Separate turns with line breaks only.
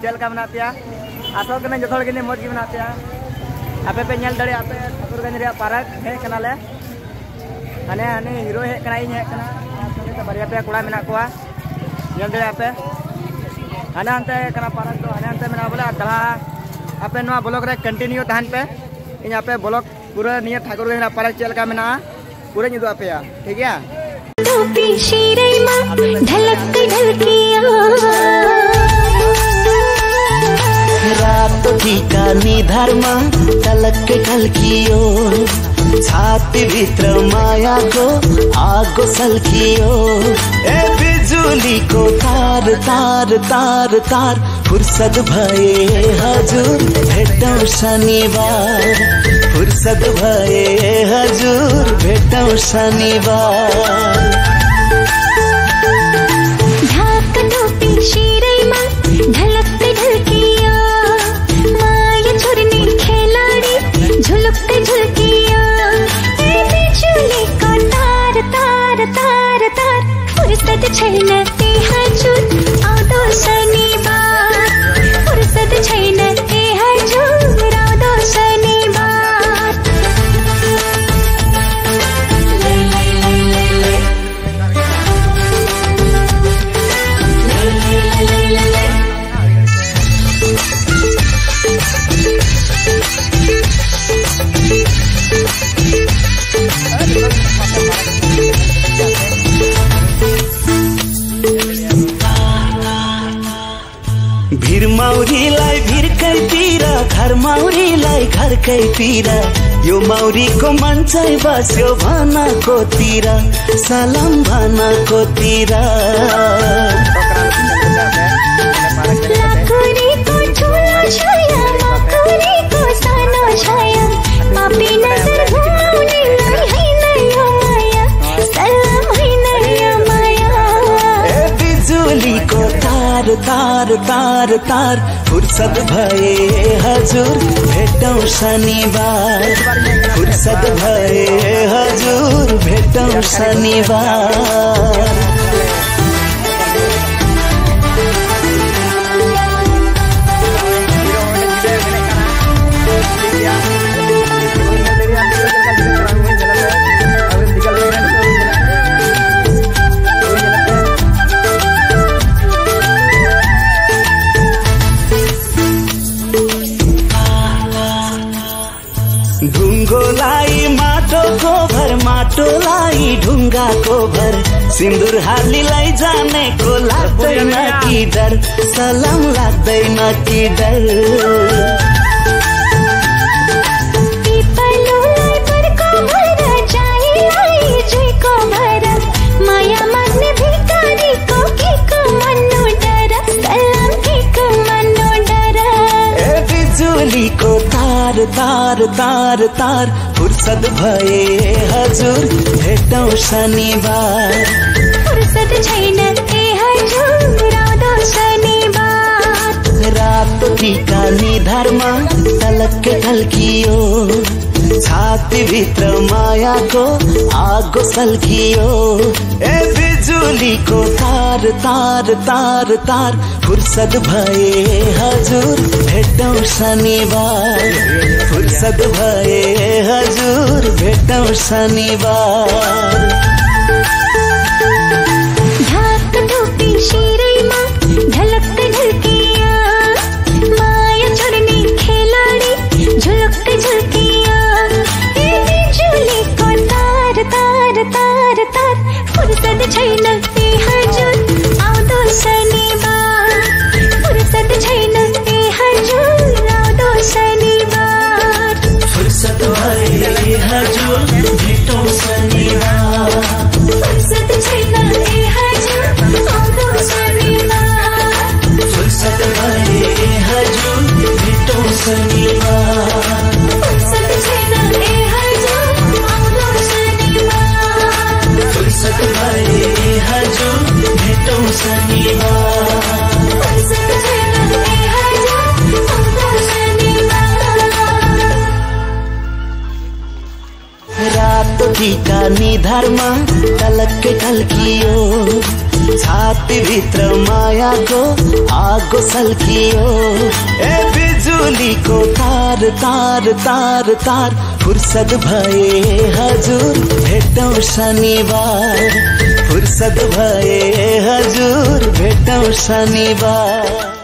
चलका मना पे आसो कने जो थोड़ के मौज मना पे आपे पे नेल दड़े आपे ठाकुरगंज रे पार्क हे कनाले हाने हाने हीरो हे कना इन हे कना तो बरिया पे कोड़ा मेना कोआ नेल दड़े आपे हाने अंते कना पार्क दो हाने अंते मेना बोला तला आपे नवा ब्लॉग रे कंटिन्यू तहन पे इन आपे ब्लॉग पूरा निया ठाकुरगंज रे पार्क चलका मेना पूरा निदो आपे ठीक है
टोपी शीरेमा ढलक ढलकिया रात टीका निधर्मा ढलक ढलकियो छाती भीतर माया को आगो सलकियो ए बिजुली को तार तार तार तार फुर्सत भए हजुर भेटौं शनिबार फुर्सत भए हजुर भेटौं शनिबार ढाक टोपी शीरेमा ढलक ढलकिया माया छोड़ने खिलाड़ी झुलकते झुलकिया ए बिजुली को तार तार तार तार फुर्सत छैन ते हजुर आउँदो शनिबार फुर्सत छैन ते हजुर आउँदो शनिबार भीर मौरीलाई भिरकै तिर घर मौरीलाई घरकै तिर यो मौरीको मन चाहिँ बस्यो भनको तिर सलाम भनको तिर लाकुरीको ठुलो छाया मकुरीको सानो छाया पापी नजर घुमाउनेलाई हैन यो माया सलाम हैन यो माया ए बिजुलीको तार तार तार तार फुर्सत भए हजुर भेटौं शनिबार फुर्सत भए हजुर भेटौं शनिबार ढुङ्गोलाई माटोको भर माटोलाई ढुङ्गाको भर सिन्दुर हालीलाई जानेको लाग्दैन कि डर सलाम लाग्दैन कि डर पिपलुलाई बरको भर जाइलाई जुइको भर माया माग्ने भिकारीको केको मन्नु डर सलाम केको मन्नु डर ए बिजुलीको तार तार तार तार फुर्सत भए हजुर भेटौं शनिबार फुर्सत छैन ए हजुर आउँदो शनिबार रात टीका निधर्मा ढलक ढलकियो छाती भित्र मायाको आगो सल्कियो ए बिजुलीको तार तार तार तार फुर्सत भए हजुर भेटौं शनिबार फुर्सत भए हजुर भेटौं शनिबार ढाक टोपी शीरेमा ढलक ढलकिया माया छोड़ने खिलाड़ी झुलकते झुलकिया ए बिजुलीको तार तार तार तार फुर्सत छैन ते हजुर आउँदो शनिबार फुर्सत छैन ते हजुर आउँदो शनिबार फुर्सत भए हजुर भेटौं शनिबार फुर्सत छैन ते हजुर आउँदो शनिबार फुर्सत भए हजुर भेटौं शनिबार फुर्सत छैन ते हजुर आउँदो शनिबार फुर्सत भए हजुर भेटौं शनिबार फुर्सत छैन ते हजुर आउँदो शनिबार रात टीका निधर्मा ढलक ढलकियो छाती भित्र मायाको आगो सल्कियो। ए बिजुली को तार तार तार तार फुर्सद भए हजुर भेटौं शनिबार। फुर्सद भए हजुर भेटौं शनिबार।